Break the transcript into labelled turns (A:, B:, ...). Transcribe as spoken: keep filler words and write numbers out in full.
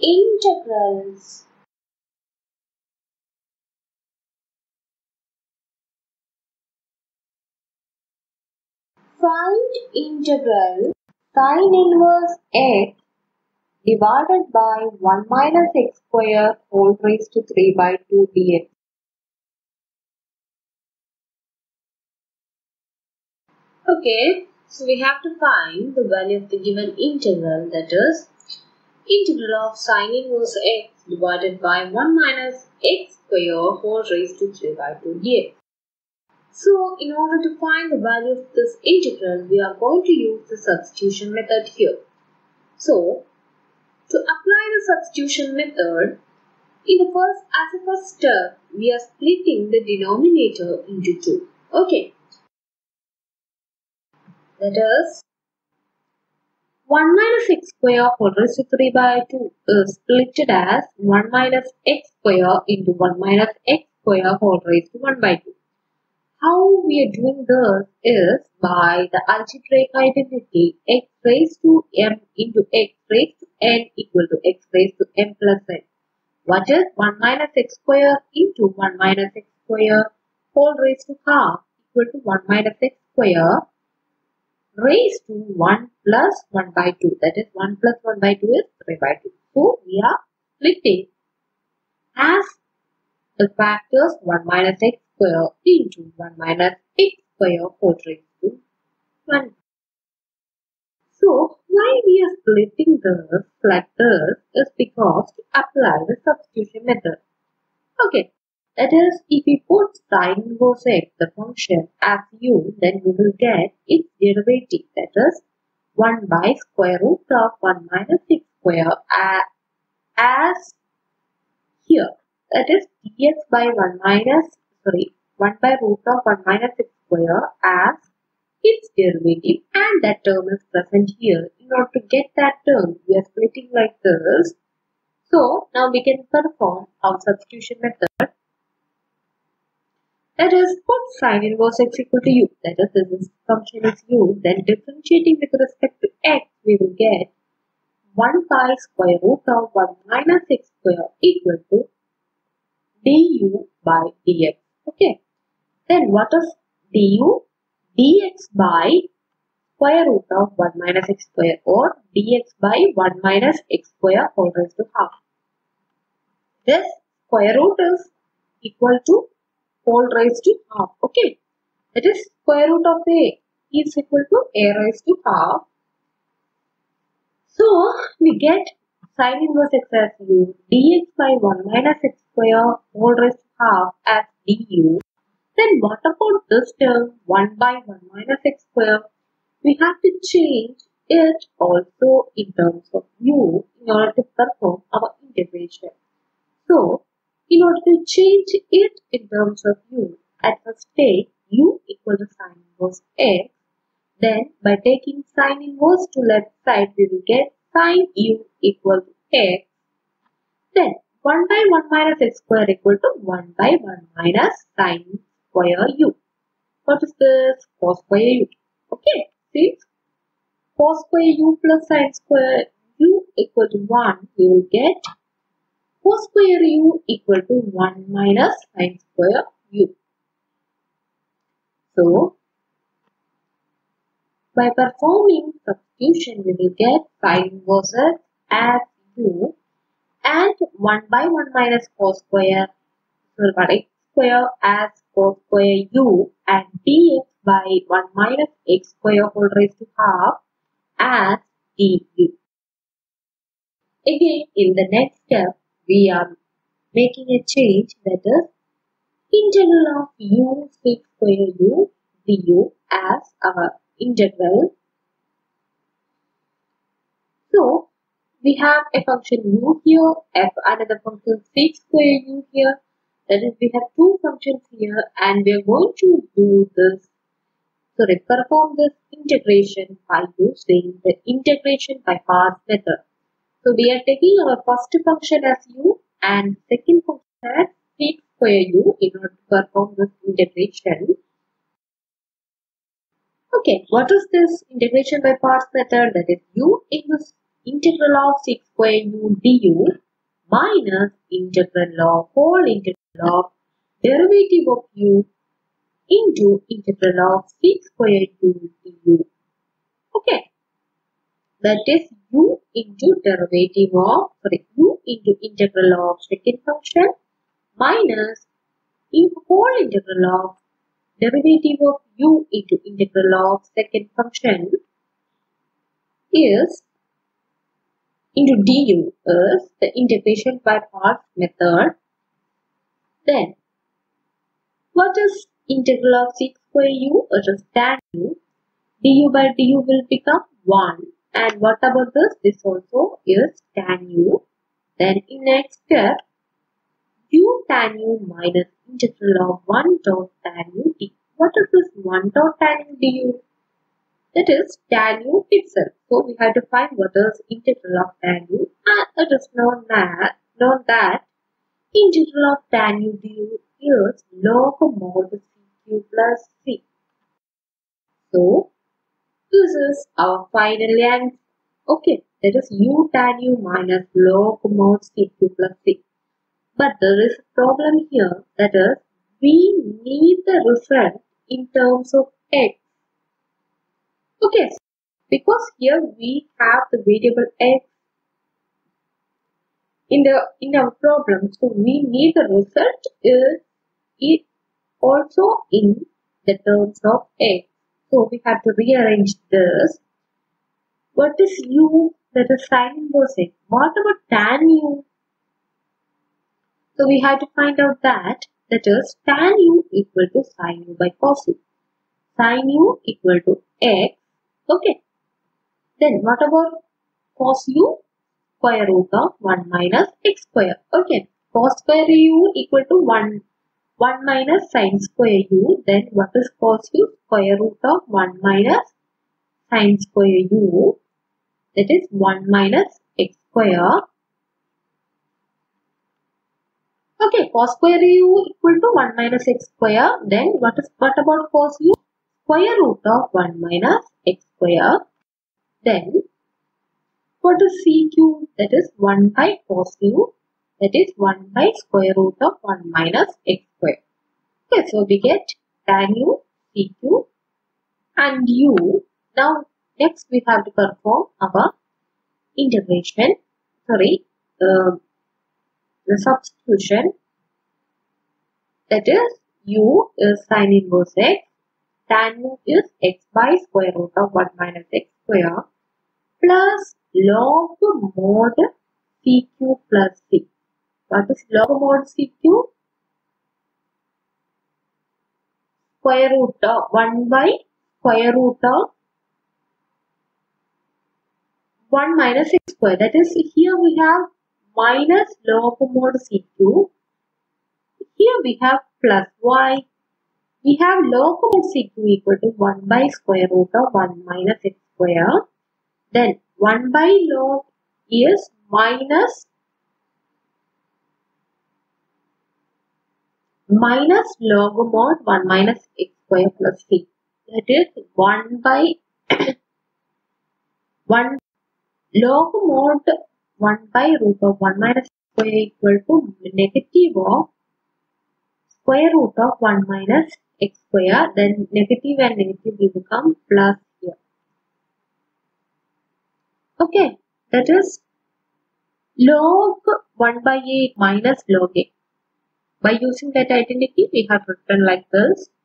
A: integrals. Find integral sine inverse x divided by one minus x square whole raised to three by two dx. Okay, so we have to find the value of the given integral, that is integral of sine inverse x divided by one minus x square whole raised to three by two dx. So, in order to find the value of this integral, we are going to use the substitution method here. So, to apply the substitution method, in the first, as a first step, we are splitting the denominator into two. Okay. That is, one minus x square whole raised to three by two is split as one minus x square into one minus x square whole raised to one by two. How we are doing this is by the algebraic identity x raised to m into x raised to n equal to x raised to m plus n. What is one minus x square into one minus x square whole raised to half equal to one minus x square raised to one plus one by two. That is one plus one by two is three by two. So we are splitting as the factors one minus x square into one minus x square whole raised to one. So why we are splitting this like this is because to apply the substitution method. Okay, that is, if we put sine inverse x, the function, as u, then we will get its derivative, that is one by square root of one minus x square as, as here. That is dx by one minus, sorry, one by root of one minus x square as its derivative, and that term is present here. In order to get that term, we are splitting like this. So now we can perform our substitution method. That is, put sine inverse x equal to u. That is, this function is u. Then differentiating with respect to x, we will get one by square root of one minus x square equal to du by dx. Okay. Then what is du? Dx by square root of one minus x square, or dx by one minus x square whole raised to half. This square root is equal to whole raised to half. Okay. That is, square root of a is equal to a raised to half. So we get sine inverse x as u, dx by one minus x square whole raised to half as du. Then what about this term one by one minus x square? We have to change it also in terms of u in order to perform our integration. So, in order to change it in terms of u, at first take u equal to sine inverse x. Then by taking sine inverse to left side, we will get sine u equal to x. Then one by one minus x square equal to one by one minus sine square u. What is this? Cos square u. Okay, since cos square u plus sine square u equal to one, we will get cos square u equal to one minus sine square u. So, by performing substitution, we will get sine inverse as u and one by one minus cos square, sorry, x square as cos square u, and dx by one minus x square whole raised to half as du. Again, in the next step, we are making a change, that is integral of u sec square u du as our integral. So we have a function u here, f another function sec square u here. That is, we have two functions here, and we are going to do this, sorry, perform this integration by using the integration by parts method. So we are taking our first function as u and second function as sec square u in order to perform this integration. Okay, what is this integration by parts method? That is, u in this integral of sec square u du minus integral of whole integral of derivative of u into integral of sec square u du. Okay, that is u into derivative of sorry, u into integral of second function minus in whole integral of derivative of u into integral of second function is into du is the integration by parts method. Then what is integral of sec square u? It is tan u. Du by du will become one. And what about this? This also is tan u. Then in next step, u tan u minus integral of one dot tan u d. What is this one dot tan u du? That is tan u itself. So we have to find what is integral of tan u. And it is known that, known that integral of tan u du is log mod cq plus c. So this is our final answer. Okay, that is u tan u minus log mod cq plus c. But there is a problem here, that is we need the result in terms of x. Okay, because here we have the variable x in the in our problem, so we need the result is it also in the terms of x. So we have to rearrange this. What is u? That is sin inverse x. What about tan u? So we have to find out that that is tan u equal to sin u by cos u. Sin u equal to x. Okay. Then what about cos u? Square root of one minus x square. Okay. Cos square u equal to one. one minus sin square u. Then what is cos u? Square root of one minus sin square u. That is one minus x square. Okay, cos square u equal to one minus x square. Then what is what about cos u? Square root of one minus x square. Then what is cq? That is one by cos u. That is one by square root of one minus x square. Okay, so we get tan u, cq and u. Now next we have to perform our integration. Sorry, uh, the substitution. That is u is sin inverse x, tan u is x by square root of one minus x square plus log mod cq plus c. What is log mod cq? Square root of one by square root of one minus x square. That is, here we have minus log mod cq. Here we have plus y. We have log mod cq equal to one by square root of one minus x square. Then one by log is minus minus log mod one minus x square plus c. That is one by one log mod one by root of one minus x square equal to negative of square root of one minus x square. Then negative and negative will become plus here. Okay, that is log one by a minus log a. By using that identity, we have written like this.